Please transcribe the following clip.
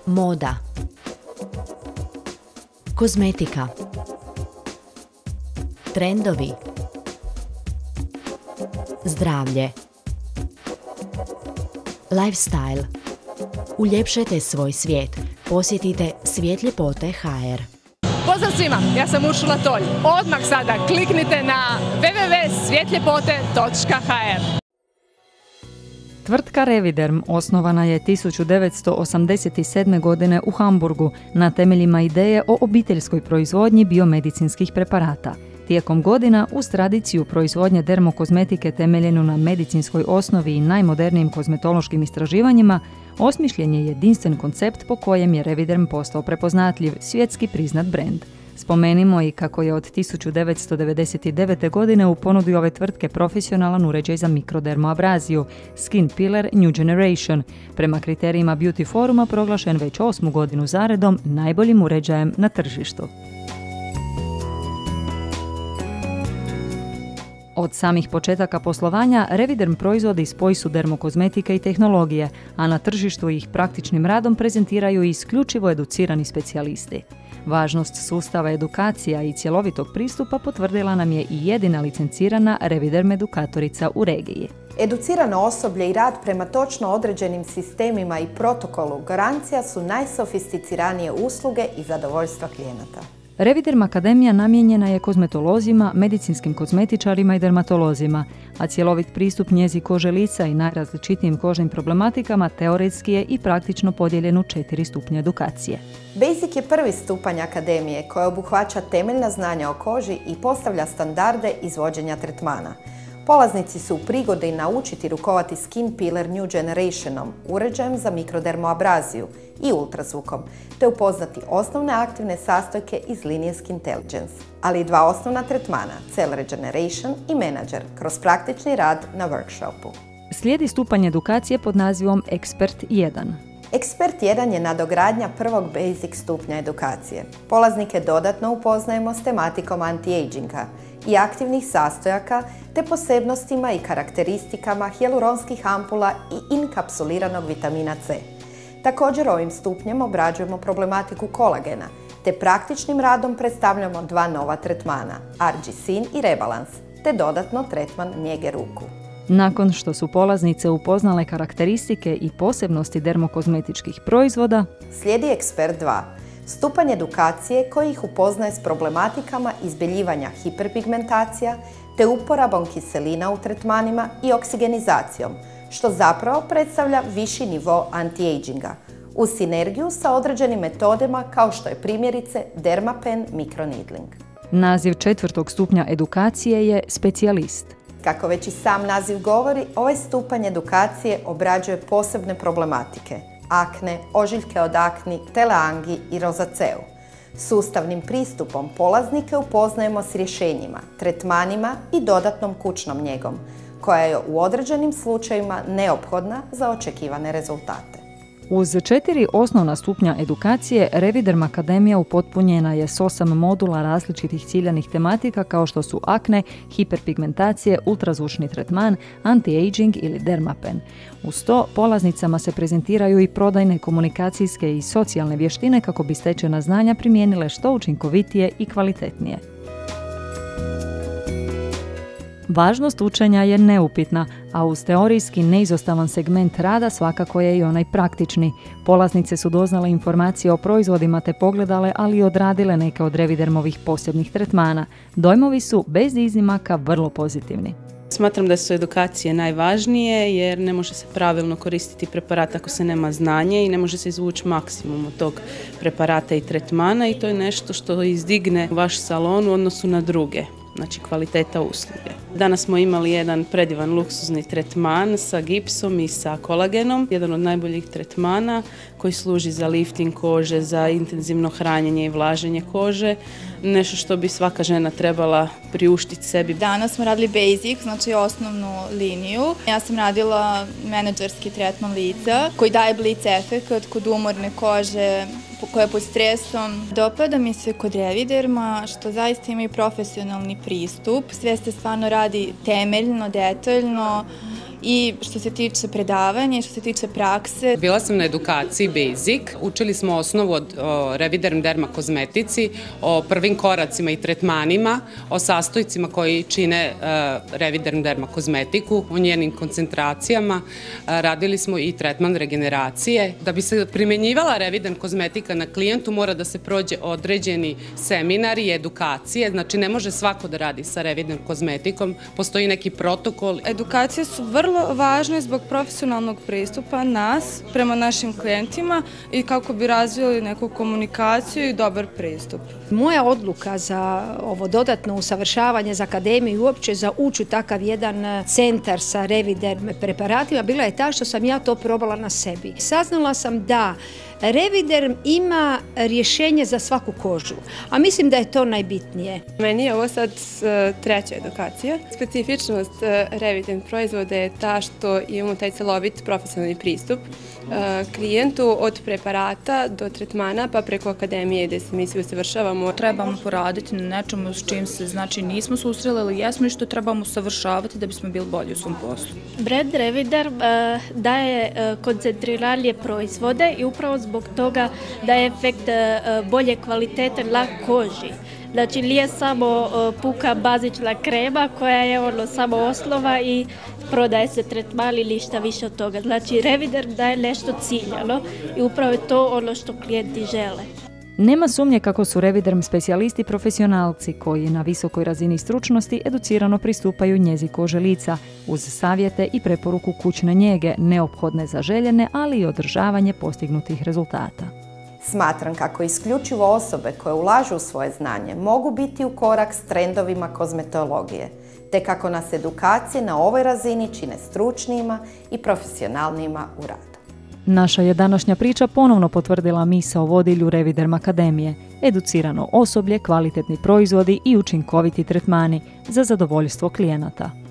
Moda, kozmetika, trendovi, zdravlje, lifestyle. Uljepšajte svoj svijet. Posjetite Svijet ljepote HR. Pozdrav svima, ja sam Uršula Tolj. Odmah sada kliknite na www.svjetljepote.hr. Tvrtka Reviderm osnovana je 1987. godine u Hamburgu na temeljima ideje o obiteljskoj proizvodnji biomedicinskih preparata. Tijekom godina, uz tradiciju proizvodnje dermokozmetike temeljenu na medicinskoj osnovi i najmodernijim kozmetološkim istraživanjima, osmišljen je jedinstven koncept po kojem je Reviderm postao prepoznatljiv, svjetski priznat brend. Spomenimo i kako je od 1999. godine u ponudi ove tvrtke profesionalan uređaj za mikrodermoabraziju, Skin Pillar New Generation, prema kriterijima Beauty Foruma proglašen već 8. godinu zaredom najboljim uređajem na tržištu. Od samih početaka poslovanja, Reviderm proizvodi spoj su dermokozmetike i tehnologije, a na tržištu ih praktičnim radom prezentiraju isključivo educirani specijalisti. Važnost sustava edukacija i cjelovitog pristupa potvrdila nam je i jedina licencirana Reviderm edukatorica u regiji. Educirano osoblje i rad prema točno određenim sistemima i protokolu garancija su najsofisticiranije usluge i zadovoljstva klijenata. Reviderm Akademija namijenjena je kozmetolozima, medicinskim kozmetičarima i dermatolozima, a cjelovit pristup njezi kože lica i najrazličitijim kožnim problematikama teoretski je i praktično podijeljen u 4 stupnja edukacije. Basic je prvi stupanj akademije koja obuhvaća temeljna znanja o koži i postavlja standarde izvođenja tretmana. Polaznici su u prigodi naučiti rukovati Skin Pillar New Generationom, uređajem za mikrodermoabraziju i ultrazvukom, te upoznati osnovne aktivne sastojke iz linije Skintelligence, ali i 2 osnovna tretmana, Cell Regeneration i Manager, kroz praktični rad na workshopu. Slijedi stupanj edukacije pod nazivom Expert 1. Expert 1 je nadogradnja prvog basic stupnja edukacije. Polaznike dodatno upoznajemo s tematikom anti-aginga i aktivnih sastojaka, te posebnostima i karakteristikama hijaluronskih ampula i inkapsuliranog vitamina C. Također ovim stupnjem obrađujemo problematiku kolagena, te praktičnim radom predstavljamo 2 nova tretmana, Argisin i Rebalance, te dodatno tretman njege ruku. Nakon što su polaznice upoznale karakteristike i posebnosti dermokozmetičkih proizvoda, slijedi Expert 2, stupanj edukacije koji ih upoznaje s problematikama izbeljivanja hiperpigmentacija, te uporabom kiselina u tretmanima i oksigenizacijom, što zapravo predstavlja viši nivo anti-aginga, u sinergiju sa određenim metodama kao što je primjerice Dermapen microneedling. Naziv 4. stupnja edukacije je specijalist. Kako već i sam naziv govori, ovaj stupanj edukacije obrađuje posebne problematike, akne, ožiljke od akni, teleangi i rozaceu. Sustavnim pristupom polaznike upoznajemo s rješenjima, tretmanima i dodatnom kućnom njegom, koja je u određenim slučajevima neophodna za očekivane rezultate. Uz 4 osnovna stupnja edukacije, Reviderm Akademija upotpunjena je s 8 modula različitih ciljanih tematika kao što su akne, hiperpigmentacije, ultrazvučni tretman, anti-aging ili Dermapen. Uz to, polaznicama se prezentiraju i prodajne, komunikacijske i socijalne vještine kako bi stečena znanja primijenile što učinkovitije i kvalitetnije. Važnost učenja je neupitna, a uz teorijski neizostavan segment rada svakako je i onaj praktični. Polaznice su doznale informacije o proizvodima te pogledale, ali i odradile neke od Revidermovih posebnih tretmana. Dojmovi su bez iznimaka vrlo pozitivni. Smatram da su edukacije najvažnije jer ne može se pravilno koristiti preparat ako se nema znanje i ne može se izvući maksimum od tog preparata i tretmana i to je nešto što izdigne vaš salon u odnosu na druge. Znači kvaliteta usluge. Danas smo imali jedan predivan luksuzni tretman sa gipsom i sa kolagenom, jedan od najboljih tretmana koji služi za lifting kože, za intenzivno hranjenje i vlaženje kože, nešto što bi svaka žena trebala priuštiti sebi. Danas smo radili basic, znači osnovnu liniju. Ja sam radila menadžerski tretman lica koji daje blic efekt kod umorne kože, koja je pod stresom. Dopada mi se kod Reviderma što zaista imaju profesionalni pristup. Sve se stvarno radi temeljno, detaljno i što se tiče predavanja i što se tiče prakse. Bila sam na edukaciji Basic, učili smo osnovu od Reviderm Derma kozmetici, o prvim koracima i tretmanima, o sastojcima koji čine Reviderm Derma kozmetiku, o njenim koncentracijama. Radili smo i tretman regeneracije. Da bi se primjenjivala Reviderm kozmetika na klijentu mora da se prođe određeni seminari i edukacije, znači ne može svako da radi sa Reviderm kozmetikom, postoji neki protokol. Edukacije su vrlo važne zbog profesionalnog pristupa nas prema našim klijentima i kako bi razvili neku komunikaciju i dobar pristup. Moja odluka za ovo dodatno usavršavanje za akademiju i uopće za ući u takav jedan centar sa Reviderm preparatima bila je ta što sam ja to probala na sebi. Saznala sam da Reviderm ima rješenje za svaku kožu, a mislim da je to najbitnije. Meni je ovo sad treća edukacija. Specifičnost Reviderm proizvoda je ta što imamo taj celovit profesionalni pristup klijentu od preparata do tretmana pa preko akademije gdje se mi svi usavršavamo. Trebamo poraditi na nečemu s čim se nismo susreli ili jesmo i što trebamo usavršavati da bismo bili bolji u svom poslu. Brand Reviderm daje koncentriralije proizvode i upravo zbog toga daje efekt bolje kvalitete na koži. Znači nije samo puka bazična krema koja je samo osnova i prodaje se tretman ili ništa više od toga. Znači Reviderm daje nešto ciljano i upravo je to ono što klijenti žele. Nema sumnje kako su Reviderm specijalisti profesionalci koji na visokoj razini stručnosti educirano pristupaju njezi kože lica uz savjete i preporuku kućne njege neophodne za željene, ali i održavanje postignutih rezultata. Smatram kako isključivo osobe koje ulažu u svoje znanje mogu biti u korak s trendovima kozmetologije, te kako nas edukacije na ovoj razini čine stručnijima i profesionalnijima u radu. Naša je današnja priča ponovno potvrdila misao vodilju Reviderm Akademije, educirano osoblje, kvalitetni proizvodi i učinkoviti tretmani za zadovoljstvo klijenata.